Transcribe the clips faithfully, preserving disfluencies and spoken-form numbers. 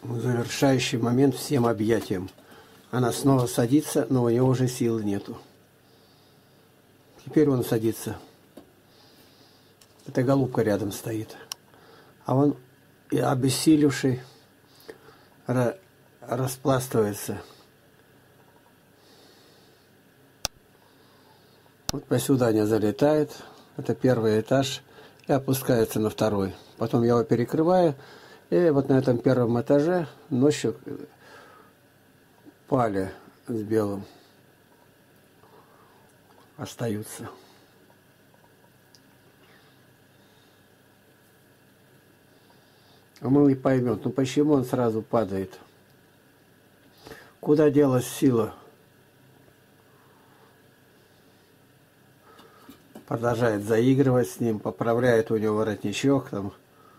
Завершающий момент всем объятиям. Она снова садится, но у него уже сил нету. Теперь он садится. Эта голубка рядом стоит. А он, и обессилевший, распластывается. Вот посюда не залетает. Это первый этаж. И опускается на второй. Потом я его перекрываю. И вот на этом первом этаже ночью пали с белым остаются. А мы не поймем, ну почему он сразу падает? Куда делась сила? Продолжает заигрывать с ним, поправляет у него воротничок там.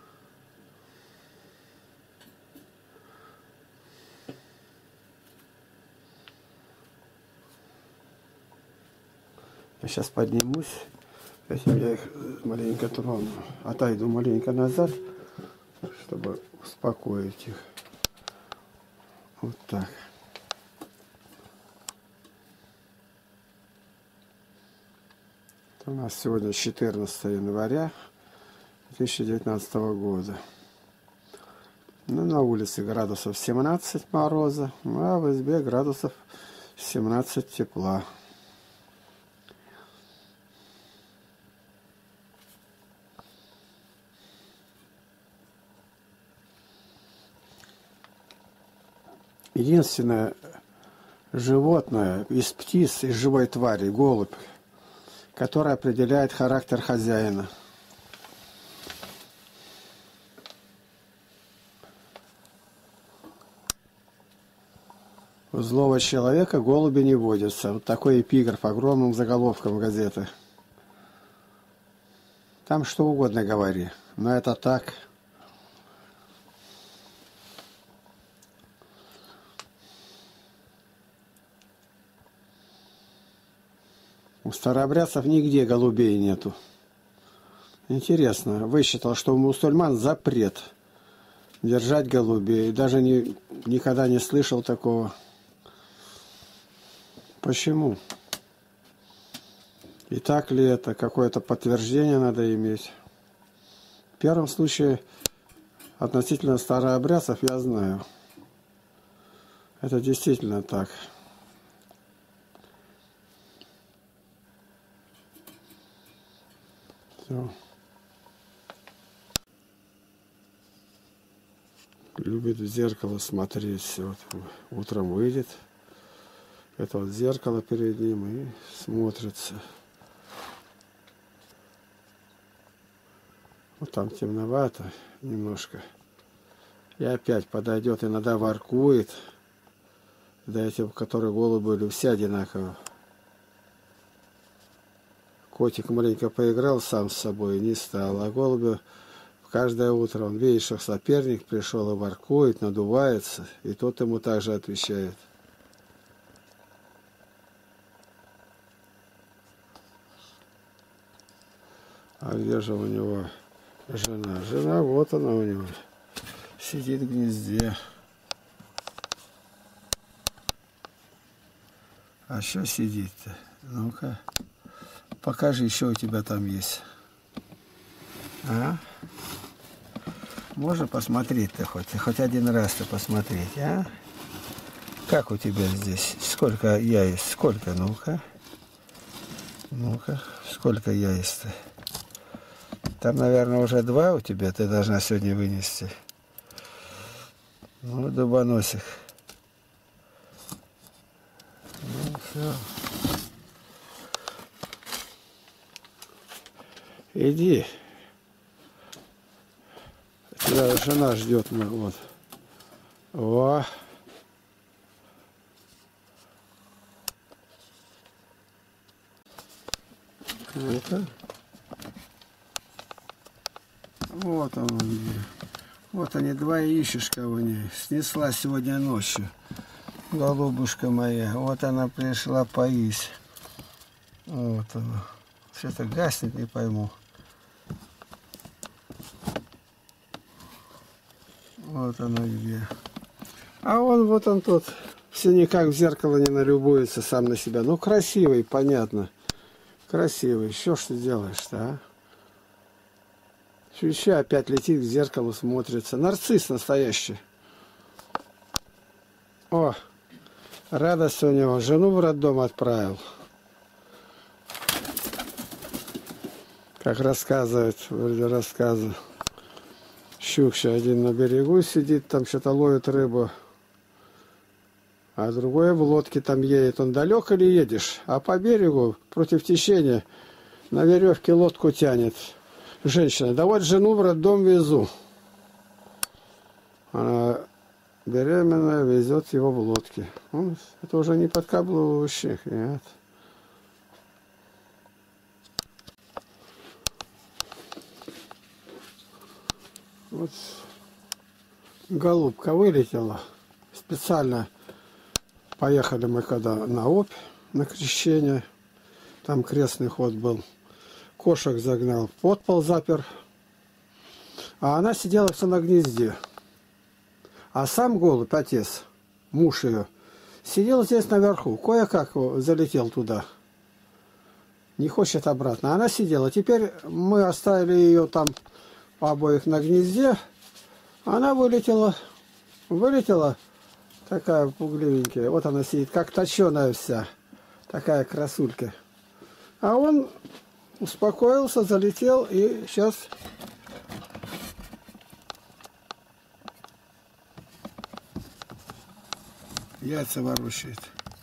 Я сейчас поднимусь, этим я их маленько трону. Отойду маленько назад, чтобы успокоить их. Вот так. Это у нас сегодня четырнадцатое января две тысячи девятнадцатого года. Ну, на улице градусов семнадцать мороза, а в избе градусов семнадцать тепла. Единственное животное из птиц, из живой твари, голубь, который определяет характер хозяина. У злого человека голуби не водятся. Вот такой эпиграф огромным заголовком газеты. Там что угодно говори, но это так. У старообрядцев нигде голубей нету. Интересно, высчитал, что у мусульман запрет держать голубей. Даже не, никогда не слышал такого. Почему? И так ли это? Какое-то подтверждение надо иметь. В первом случае, относительно старообрядцев, я знаю. Это действительно так. Все. Любит в зеркало смотреть. Вот, утром выйдет. Это вот зеркало перед ним и смотрится. Вот там темновато немножко. И опять подойдет, иногда воркует. Да эти, которые голубы были, все одинаково. Котик маленько поиграл сам с собой и не стал. А голубю каждое утро, он видит, что соперник пришел и воркует, надувается. И тот ему также отвечает. А где же у него жена? Жена, вот она у него. Сидит в гнезде. А что сидит-то? Ну-ка. Покажи, что у тебя там есть. А? Можно посмотреть-то хоть? Хоть один раз-то посмотреть, а? Как у тебя здесь? Сколько яиц? Сколько? Ну-ка. Ну-ка. Сколько яиц-то? Там, наверное, уже два у тебя. Ты должна сегодня вынести. Ну, дубоносик. Ну, все. Иди. Тебя жена ждет. Вот. О. Это. Вот он где. Вот они, два яичишка у нее. Снесла сегодня ночью. Голубушка моя. Вот она пришла поесть. Вот она. Что-то гаснет, не пойму. Вот она где. А он вот он тут все никак в зеркало не налюбуется сам на себя. Ну, красивый, понятно. Красивый. Еще что делаешь-то, а? Еще опять летит к зеркалу, смотрится. Нарцисс настоящий. О, радость у него. Жену в роддом отправил. Как рассказывает, вроде рассказа. Щукша один на берегу сидит, там что-то ловит рыбу. А другой в лодке там едет. Он далеко ли едешь? А по берегу, против течения, на веревке лодку тянет. Женщина. Да вот жену в роддом везу. Она беременная, везет его в лодке. Он, это уже не подкаблучник, нет. Вот голубка вылетела. Специально поехали мы когда на Обь, на крещение. Там крестный ход был. Кошек загнал, в подпол запер. А она сидела все на гнезде. А сам голубь, отец, муж ее, сидел здесь наверху. Кое-как залетел туда. Не хочет обратно. Она сидела. Теперь мы оставили ее там обоих на гнезде. Она вылетела. Вылетела. Такая пугливенькая. Вот она сидит, как точеная вся. Такая красулька. А он успокоился, залетел и сейчас... Яйца ворочает.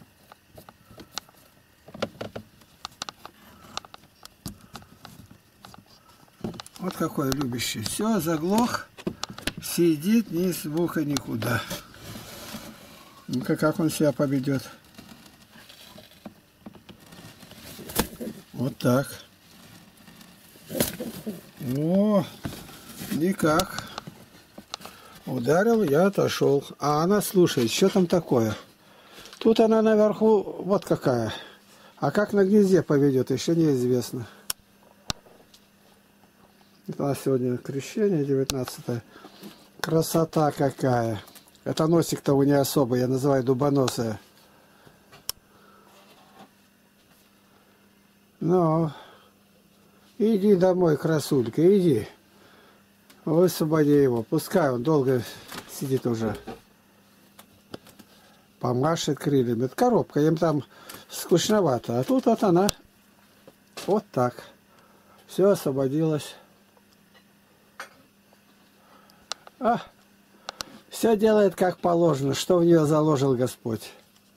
Вот какой любящий. Все, заглох. Сидит, ни звука никуда. Ну-ка, как он себя поведет. Вот так. О, никак. Ударил, я отошел. А она слушает, что там такое. Тут она наверху, вот какая. А как на гнезде поведет, еще неизвестно. Это у нас сегодня крещение, девятнадцатое. Красота какая. Это носик-то у нее особый, я называю дубоносая. Ну, иди домой, красулька, иди. Высвободи его, пускай он долго сидит уже. Помашет крыльями. Это коробка, им там скучновато. А тут вот она. Вот так. Все освободилось. А, все делает как положено, что в нее заложил Господь.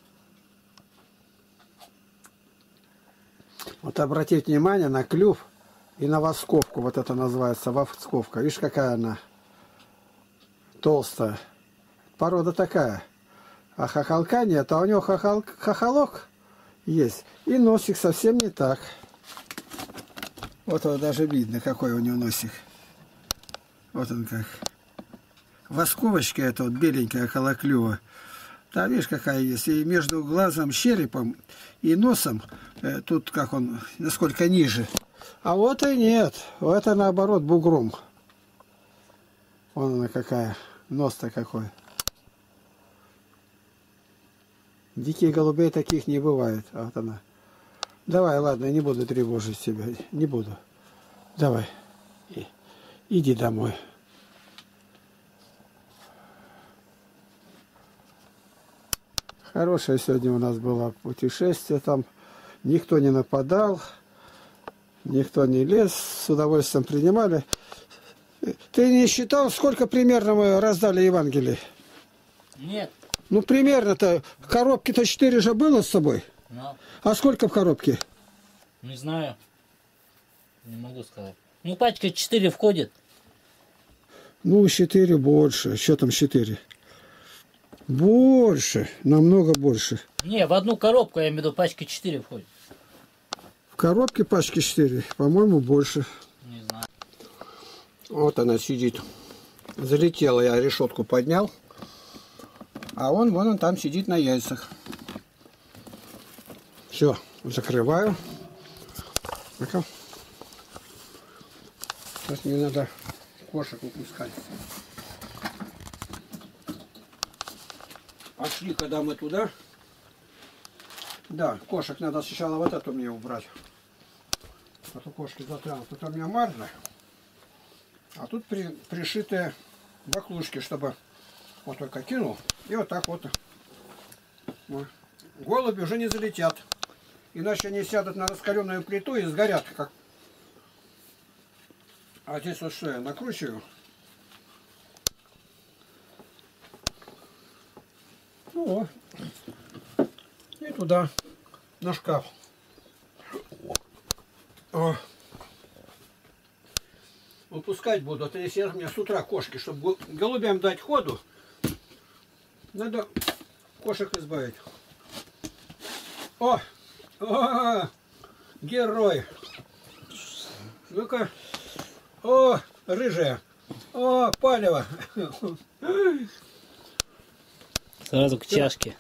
Вот обратите внимание на клюв и на восковку. Вот это называется восковка. Видишь, какая она толстая. Порода такая. А хохолка нет. А у него хохол... хохолок есть. И носик совсем не так. Вот его даже видно, какой у него носик. Вот он как. Восковочка эта вот беленькая около клюва. Там видишь, какая есть. И между глазом, черепом и носом, э, тут как он, насколько ниже. А вот и нет. Это наоборот бугром. Вон она какая. Нос-то какой. Диких голубей таких не бывает. А вот она. Давай, ладно, не буду тревожить тебя. Не буду. Давай. Иди домой. Хорошее сегодня у нас было путешествие. Там никто не нападал. Никто не лез. С удовольствием принимали. Ты не считал, сколько примерно мы раздали Евангелий? Нет. Ну, примерно-то. Коробки-то четыре же было с собой. Но. А сколько в коробке? Не знаю. Не могу сказать. Ну, пачка четыре входит. Ну, четыре больше. Что там четыре? Больше. Намного больше. Не, в одну коробку, я имею в виду, пачка четыре входит. В коробке пачки четыре. По-моему, больше. Не знаю. Вот она сидит. Залетела, я решетку поднял. А он, вон он там сидит на яйцах. Все, закрываю. Ну-ка. Сейчас мне надо кошек выпускать. Пошли, когда мы туда. Да, кошек надо сначала вот эту мне убрать. А то кошки затянут. Тут у меня марля. А тут при, пришитые баклушки, чтобы вот только кинул. И вот так вот. Вот. Голуби уже не залетят. Иначе они сядут на раскаленную плиту и сгорят. Как... А здесь вот что я накручиваю. Ну, и туда, на шкаф. О. Выпускать буду. Это если у меня с утра кошки, чтобы голубям дать ходу, надо кошек избавить. О! О! Герой! Ну-ка. О! Рыжая! О! Палево! Сразу к чашке.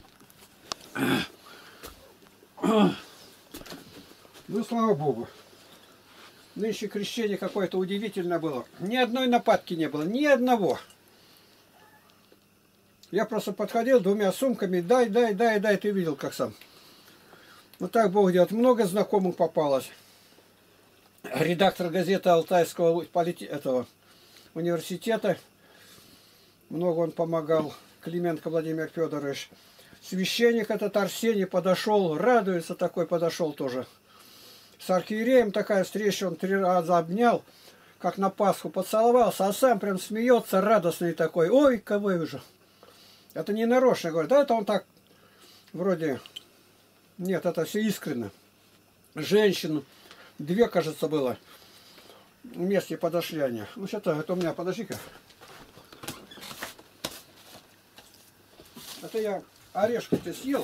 Ну, слава богу. Нынче крещение какое-то удивительное было. Ни одной нападки не было. Ни одного. Я просто подходил двумя сумками. Дай, дай, дай, дай. Ты видел, как сам. Вот так Бог делает. Много знакомых попалось. Редактор газеты Алтайского полити... этого университета. Много он помогал. Клименко Владимир Федорович. Священник этот Арсений подошел. Радуется такой, подошел тоже. С архиереем такая встреча. Он три раза обнял. Как на Пасху поцеловался. А сам прям смеется, радостный такой. Ой, кого уже. Это не нарочно, говорит. Да это он так вроде... Нет, это все искренне. Женщин. Две, кажется, было. Вместе подошли они. Ну, что-то, это у меня, подожди-ка. Это я орешки-то съел.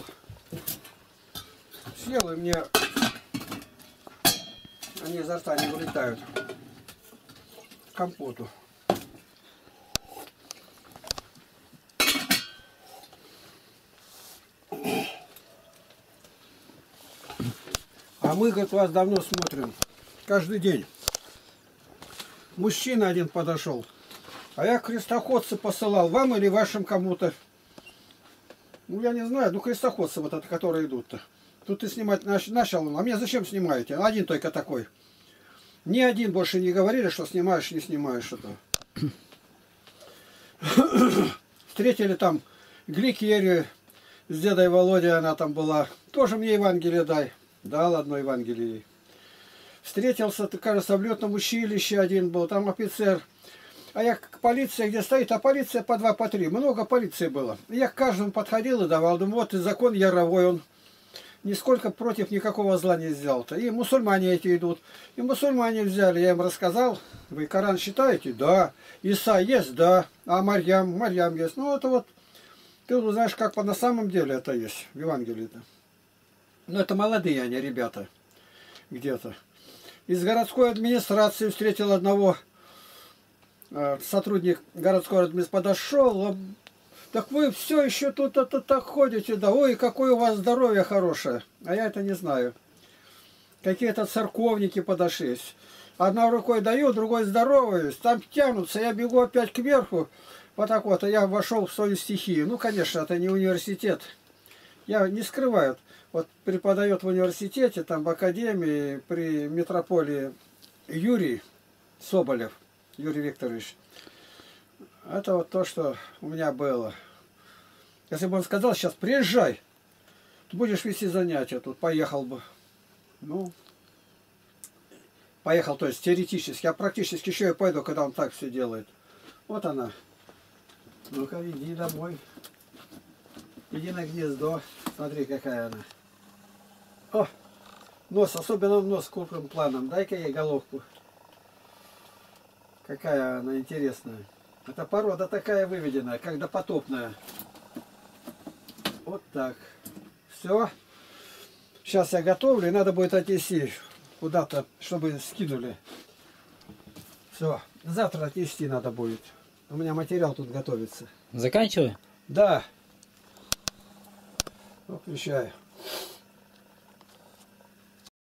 Съел, и мне они изо рта не вылетают. Компоту. А мы, говорит, вас давно смотрим. Каждый день. Мужчина один подошел. А я крестоходцы посылал. Вам или вашим кому-то. Ну, я не знаю. Ну, крестоходцы вот это, которые идут-то. Тут ты снимать начал. А мне зачем снимаете? Один только такой. Ни один больше не говорили, что снимаешь, не снимаешь это. Встретили там Гликерию с дедой Володей, она там была. Тоже мне Евангелие дай. Дал одно Евангелие. Встретился, кажется, в летном училище один был, там офицер. А я к полиции, где стоит, а полиция по два, по три. Много полиции было. Я к каждому подходил и давал. Думаю, вот и закон яровой, он нисколько против никакого зла не сделал-то. И мусульмане эти идут. И мусульмане взяли, я им рассказал. Вы Коран читаете? Да. Иса есть? Да. А Марьям? Марьям есть. Ну, это вот, ты узнаешь, как по на самом деле это есть в Евангелии-то. Ну, это молодые они, ребята, где-то. Из городской администрации встретил одного, э, сотрудник городской администрации, подошел. Так вы все еще тут это так ходите, да, ой, какое у вас здоровье хорошее. А я это не знаю. Какие-то церковники подошли. Одной рукой даю, другой здороваюсь. Там тянутся, я бегу опять кверху. Вот так вот, а я вошел в свою стихию. Ну, конечно, это не университет. Я не скрываю. Вот преподает в университете, там в академии, при метрополии Юрий Соболев, Юрий Викторович. Это вот то, что у меня было. Если бы он сказал, сейчас приезжай, ты будешь вести занятия тут, поехал бы. Ну, поехал, то есть теоретически, а практически еще и пойду, когда он так все делает. Вот она. Ну-ка, иди домой. Иди на гнездо. Смотри, какая она. О, нос, особенно нос крупным планом. Дай-ка ей головку. Какая она интересная. Это порода такая выведенная, как допотопная. Вот так. Все. Сейчас я готовлю, и надо будет отнести куда-то, чтобы скинули. Все. Завтра отнести надо будет. У меня материал тут готовится. Заканчивай? Да. Выключаю.